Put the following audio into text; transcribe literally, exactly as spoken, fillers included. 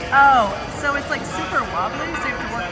Oh, so it's like super wobbly, so you have to work